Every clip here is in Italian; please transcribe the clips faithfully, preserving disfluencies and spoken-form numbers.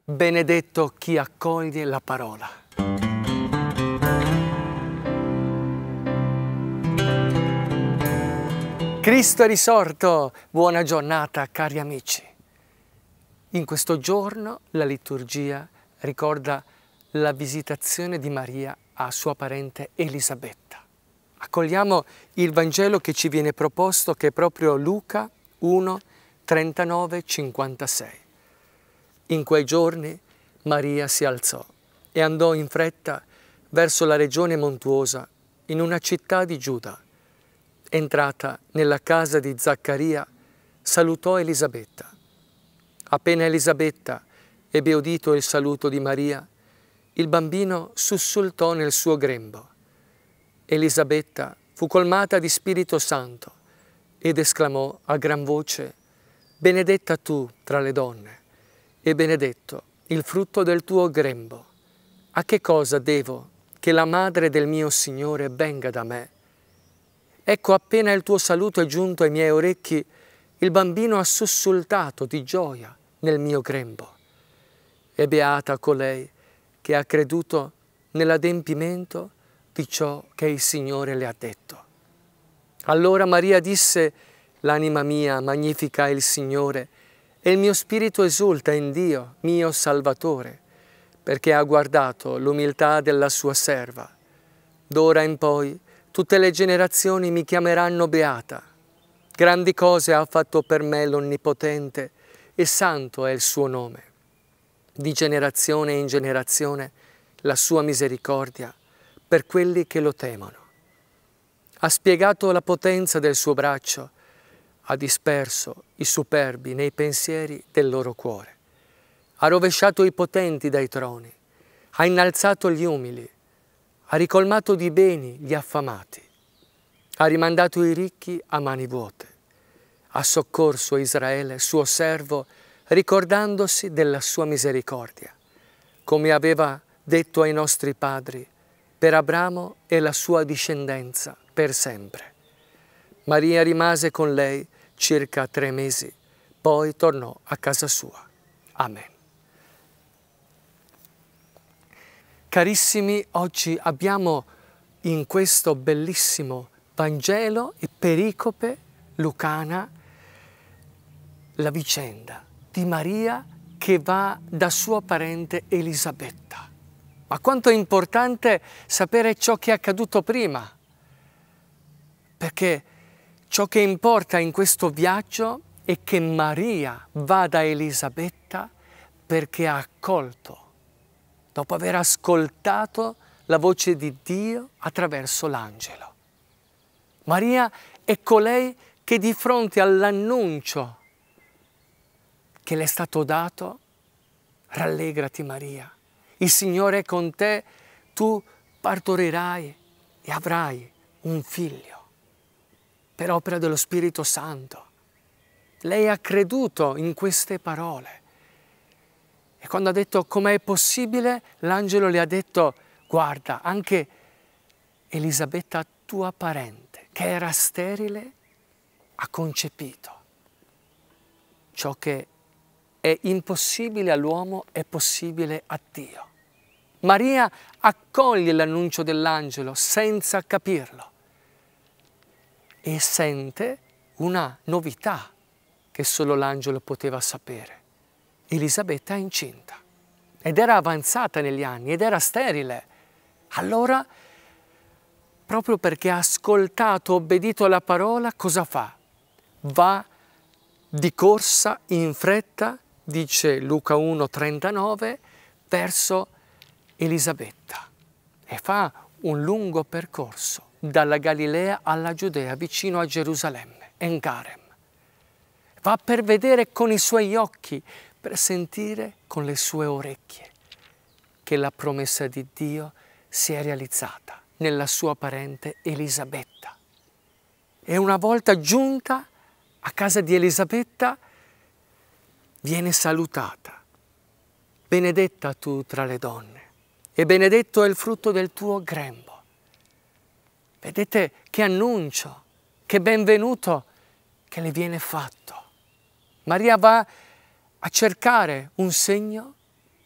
Benedetto chi accoglie la parola. Cristo è risorto! Buona giornata, cari amici. In questo giorno la liturgia ricorda la visitazione di Maria a sua parente Elisabetta. Accogliamo il Vangelo che ci viene proposto, che è proprio Luca uno, trentanove cinquantasei. In quei giorni Maria si alzò e andò in fretta verso la regione montuosa, in una città di Giuda. Entrata nella casa di Zaccaria, salutò Elisabetta. Appena Elisabetta ebbe udito il saluto di Maria, il bambino sussultò nel suo grembo. Elisabetta fu colmata di Spirito Santo ed esclamò a gran voce: «Benedetta tu tra le donne, e benedetto il frutto del tuo grembo. A che cosa devo che la madre del mio Signore venga da me? Ecco, appena il tuo saluto è giunto ai miei orecchi, il bambino ha sussultato di gioia nel mio grembo. E beata colei che ha creduto nell'adempimento di ciò che il Signore le ha detto». Allora Maria disse: «L'anima mia magnifica il Signore, e il mio spirito esulta in Dio, mio Salvatore, perché ha guardato l'umiltà della sua serva. D'ora in poi tutte le generazioni mi chiameranno beata. Grandi cose ha fatto per me l'Onnipotente, e santo è il suo nome. Di generazione in generazione la sua misericordia per quelli che lo temono. Ha spiegato la potenza del suo braccio, ha disperso i superbi nei pensieri del loro cuore. Ha rovesciato i potenti dai troni, ha innalzato gli umili, ha ricolmato di beni gli affamati, ha rimandato i ricchi a mani vuote, ha soccorso Israele, suo servo, ricordandosi della sua misericordia, come aveva detto ai nostri padri, per Abramo e la sua discendenza per sempre. Maria rimase con lei circa tre mesi, poi tornò a casa sua. Amen. Carissimi, oggi abbiamo in questo bellissimo Vangelo e pericope lucana la vicenda di Maria che va da sua parente Elisabetta. Ma quanto è importante sapere ciò che è accaduto prima, perché ciò che importa in questo viaggio è che Maria va da Elisabetta perché ha accolto, dopo aver ascoltato la voce di Dio attraverso l'angelo. Maria è colei che di fronte all'annuncio che le è stato dato: rallegrati Maria, il Signore è con te, tu partorirai e avrai un figlio per opera dello Spirito Santo. Lei ha creduto in queste parole. E quando ha detto com'è possibile, l'angelo le ha detto: guarda, anche Elisabetta, tua parente, che era sterile, ha concepito. Ciò che è impossibile all'uomo è possibile a Dio. Maria accoglie l'annuncio dell'angelo senza capirlo e sente una novità che solo l'angelo poteva sapere. Elisabetta è incinta ed era avanzata negli anni ed era sterile. Allora, proprio perché ha ascoltato, obbedito alla parola, cosa fa? Va di corsa, in fretta, dice Luca uno trentanove, verso Elisabetta e fa un lungo percorso dalla Galilea alla Giudea, vicino a Gerusalemme, En Carem. Va per vedere con i suoi occhi, per sentire con le sue orecchie che la promessa di Dio si è realizzata nella sua parente Elisabetta. E una volta giunta a casa di Elisabetta, viene salutata. Benedetta tu tra le donne, e benedetto è il frutto del tuo grembo. Vedete che annuncio, che benvenuto che le viene fatto. Maria va a cercare un segno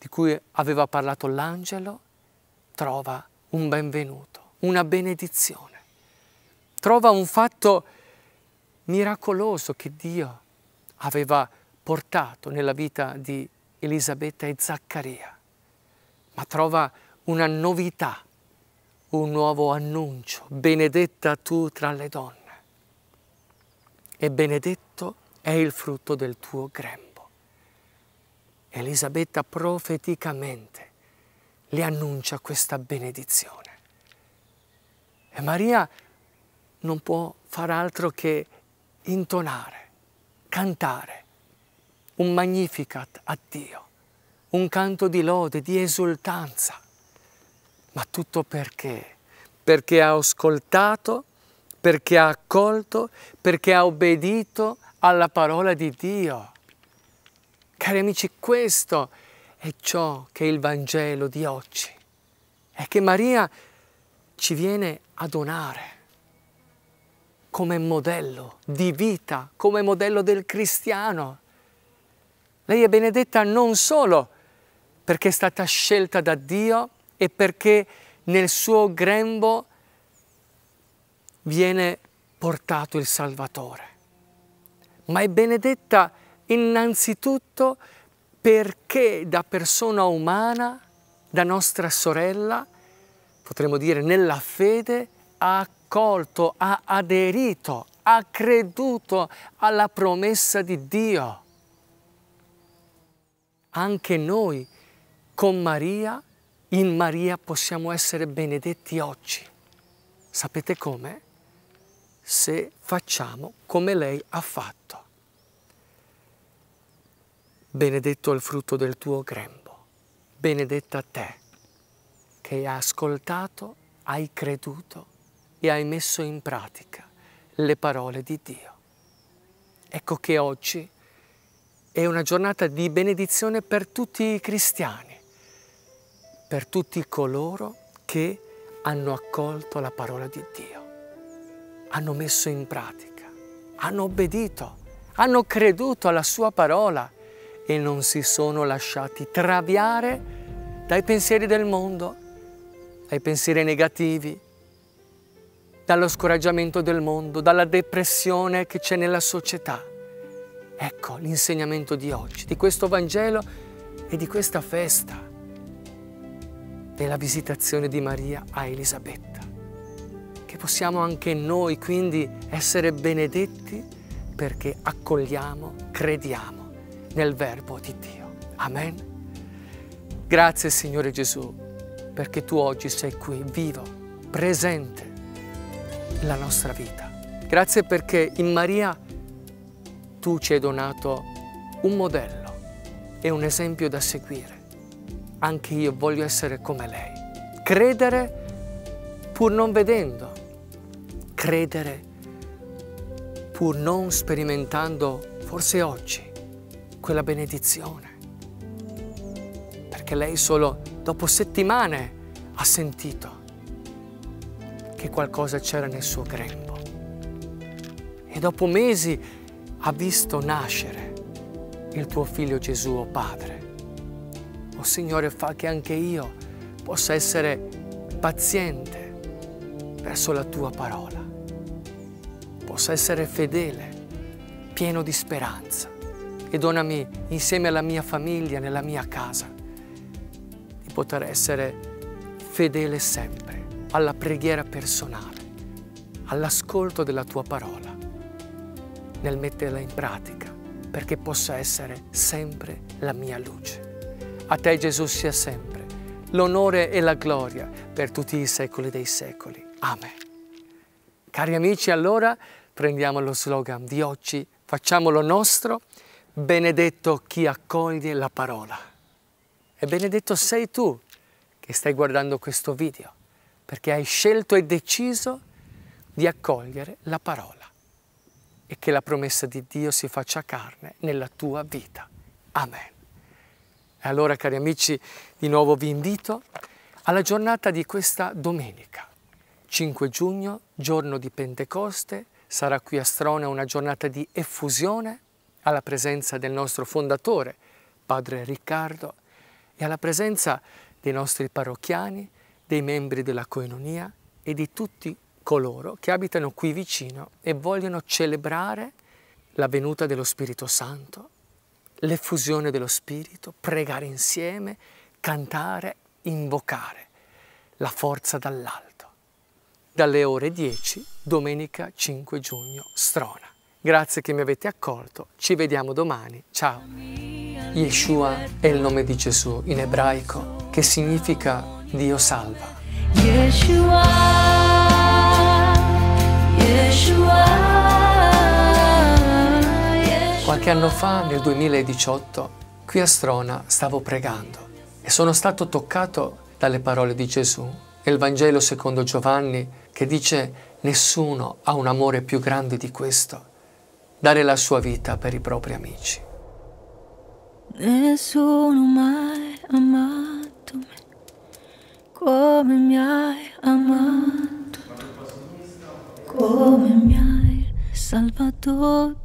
di cui aveva parlato l'angelo, trova un benvenuto, una benedizione. Trova un fatto miracoloso che Dio aveva portato nella vita di Elisabetta e Zaccaria, ma trova una novità, un nuovo annuncio: benedetta tu tra le donne e benedetto è il frutto del tuo grembo. Elisabetta profeticamente le annuncia questa benedizione e Maria non può far altro che intonare, cantare un Magnificat a Dio, un canto di lode, di esultanza. Ma tutto perché? Perché ha ascoltato, perché ha accolto, perché ha obbedito alla parola di Dio. Cari amici, questo è ciò che è il Vangelo di oggi. È che Maria ci viene a donare come modello di vita, come modello del cristiano. Lei è benedetta non solo perché è stata scelta da Dio e perché nel suo grembo viene portato il Salvatore, ma è benedetta innanzitutto perché da persona umana, da nostra sorella, potremmo dire nella fede, ha accolto, ha aderito, ha creduto alla promessa di Dio. Anche noi con Maria, in Maria possiamo essere benedetti oggi. Sapete come? Se facciamo come lei ha fatto. Benedetto il frutto del tuo grembo, benedetta te, che hai ascoltato, hai creduto e hai messo in pratica le parole di Dio. Ecco che oggi è una giornata di benedizione per tutti i cristiani, per tutti coloro che hanno accolto la parola di Dio, hanno messo in pratica, hanno obbedito, hanno creduto alla sua parola e non si sono lasciati traviare dai pensieri del mondo, dai pensieri negativi, dallo scoraggiamento del mondo, dalla depressione che c'è nella società. Ecco l'insegnamento di oggi, di questo Vangelo e di questa festa della visitazione di Maria a Elisabetta. Che possiamo anche noi quindi essere benedetti perché accogliamo, crediamo nel Verbo di Dio. Amen. Grazie Signore Gesù, perché Tu oggi sei qui, vivo, presente nella nostra vita. Grazie perché in Maria Tu ci hai donato un modello e un esempio da seguire. Anche io voglio essere come lei. Credere pur non vedendo. Credere pur non sperimentando, forse oggi, quella benedizione. Perché lei solo dopo settimane ha sentito che qualcosa c'era nel suo grembo. E dopo mesi ha visto nascere il tuo figlio Gesù, oh Padre. Oh Signore, fa che anche io possa essere paziente verso la tua parola, possa essere fedele, pieno di speranza e donami insieme alla mia famiglia, nella mia casa, di poter essere fedele sempre alla preghiera personale, all'ascolto della tua parola, nel metterla in pratica, perché possa essere sempre la mia luce. A te Gesù sia sempre l'onore e la gloria per tutti i secoli dei secoli. Amen. Cari amici, allora prendiamo lo slogan di oggi, facciamolo nostro: benedetto chi accoglie la parola. E benedetto sei tu che stai guardando questo video, perché hai scelto e deciso di accogliere la parola e che la promessa di Dio si faccia carne nella tua vita. Amen. E allora, cari amici, di nuovo vi invito alla giornata di questa domenica, cinque giugno, giorno di Pentecoste. Sarà qui a Strona una giornata di effusione alla presenza del nostro fondatore, Padre Riccardo, e alla presenza dei nostri parrocchiani, dei membri della Coinonia e di tutti coloro che abitano qui vicino e vogliono celebrare la venuta dello Spirito Santo, l'effusione dello Spirito, pregare insieme, cantare, invocare la forza dall'alto. Dalle ore dieci, domenica cinque giugno, Strona. Grazie che mi avete accolto, ci vediamo domani, ciao! Yeshua è il nome di Gesù in ebraico, che significa Dio salva. Yeshua, Yeshua, Yeshua. Qualche anno fa, nel duemiladiciotto, qui a Strona stavo pregando e sono stato toccato dalle parole di Gesù nel Vangelo secondo Giovanni, che dice: nessuno ha un amore più grande di questo, dare la sua vita per i propri amici. Nessuno mai amato me come mi hai amato tu, come mi hai salvato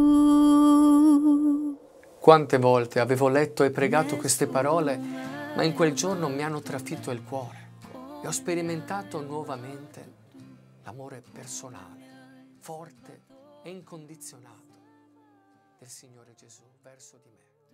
tu. Quante volte avevo letto e pregato queste parole, ma in quel giorno mi hanno trafitto il cuore e ho sperimentato nuovamente l'amore personale, forte e incondizionato del Signore Gesù verso di me.